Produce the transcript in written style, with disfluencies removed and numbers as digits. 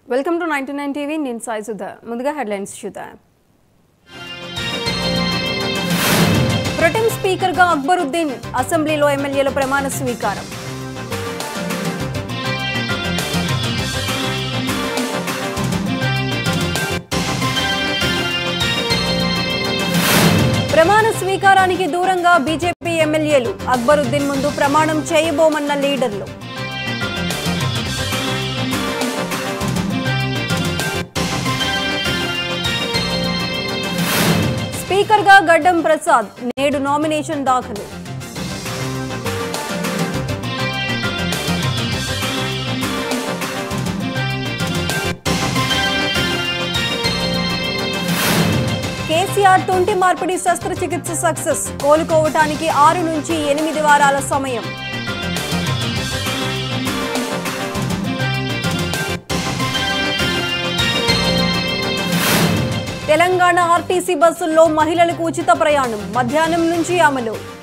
Welcome to 99 TV నేను సాయి సుధా ముందుగా headlines చూద్దాం. ప్రొటెం స్పీకర్ గా అక్బరుద్దీన్ అసెంబ్లీలో ఎమ్మెల్యేల ప్రమాణ స్వీకారం. ప్రమాణ స్వీకారానికి దూరంగా బీజేపీ ఎమ్మెల్యేలు అక్బరుద్దీన్ ముందు ప్రమాణం చేయబోమన్న లీడర్లు. స్పీకర్ గా గడ్డం ప్రసాద్ నేడు నామినేషన్ దాఖలు. కేసీఆర్ తొంటి మార్పిడి శస్త్రచికిత్స సక్సెస్, కోలుకోవటానికి 6 నుంచి 8 వారాల సమయం. తెలంగాణ ఆర్టీసీ బస్సుల్లో మహిళలకు ఉచిత ప్రయాణం మధ్యాహ్నం నుంచి అమలు.